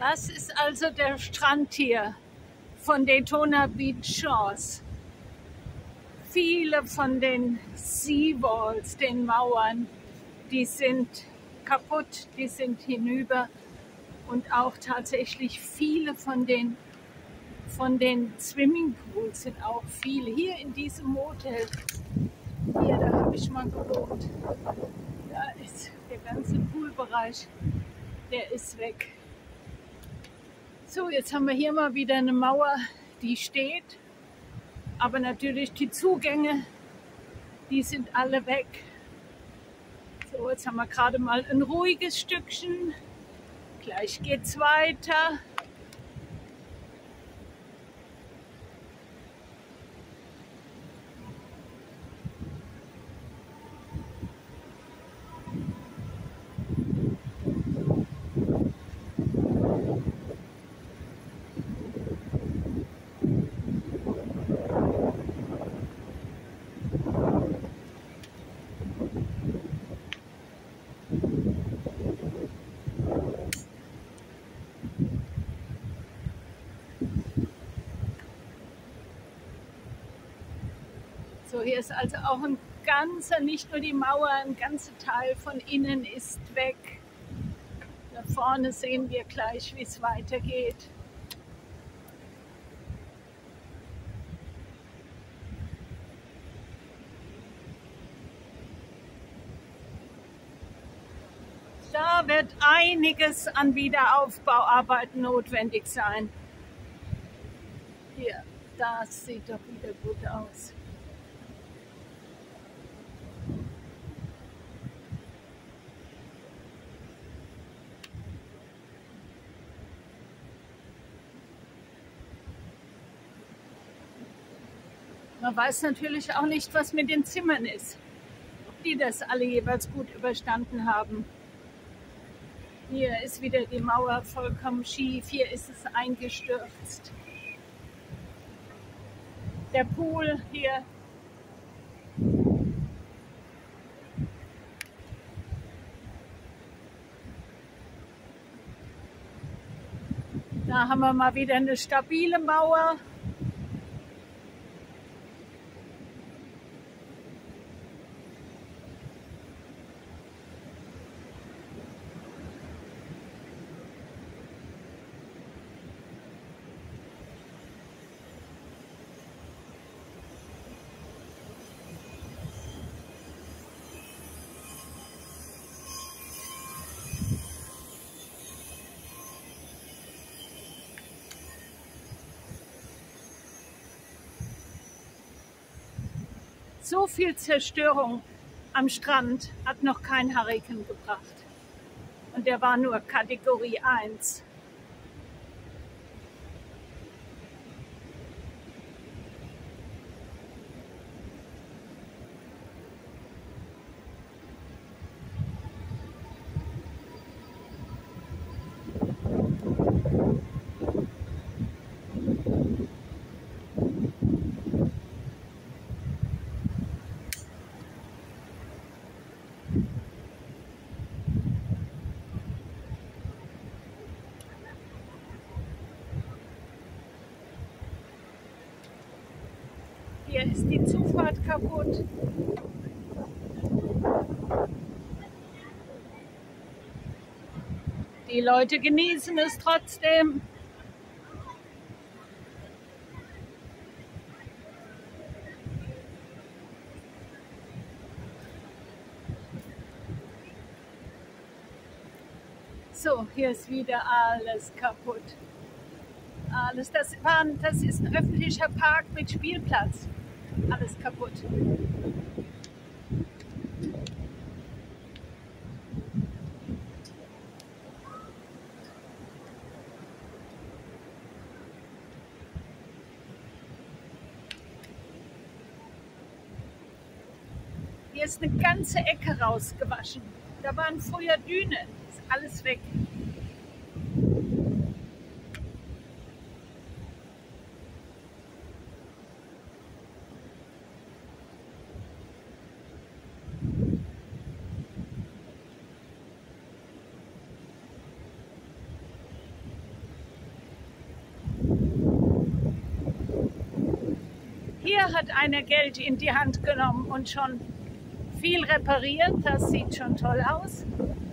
Das ist also der Strand hier von Daytona Beach Shores. Viele von den Seawalls, den Mauern, die sind kaputt, die sind hinüber. Und auch tatsächlich viele von den Swimmingpools sind auch viele. Hier in diesem Motel, hier, da habe ich mal gewohnt. Da ist der ganze Poolbereich, der ist weg. So, jetzt haben wir hier mal wieder eine Mauer, die steht. Aber natürlich die Zugänge, die sind alle weg. So, jetzt haben wir gerade mal ein ruhiges Stückchen. Gleich geht's weiter. So, hier ist also auch ein ganzer, nicht nur die Mauer, ein ganzer Teil von innen ist weg. Da vorne sehen wir gleich, wie es weitergeht. Da wird einiges an Wiederaufbauarbeiten notwendig sein. Hier, das sieht doch wieder gut aus. Man weiß natürlich auch nicht, was mit den Zimmern ist, ob die das alle jeweils gut überstanden haben. Hier ist wieder die Mauer vollkommen schief, hier ist es eingestürzt. Der Pool hier. Da haben wir mal wieder eine stabile Mauer. So viel Zerstörung am Strand hat noch kein Hurrikan gebracht. Und der war nur Kategorie 1. Hier ist die Zufahrt kaputt. Die Leute genießen es trotzdem. So, hier ist wieder alles kaputt. Alles, das ist ein öffentlicher Park mit Spielplatz. Alles kaputt. Hier ist eine ganze Ecke rausgewaschen. Da waren früher Dünen. Ist alles weg. hier hat einer Geld in die Hand genommen und schon viel repariert. Das sieht schon toll aus.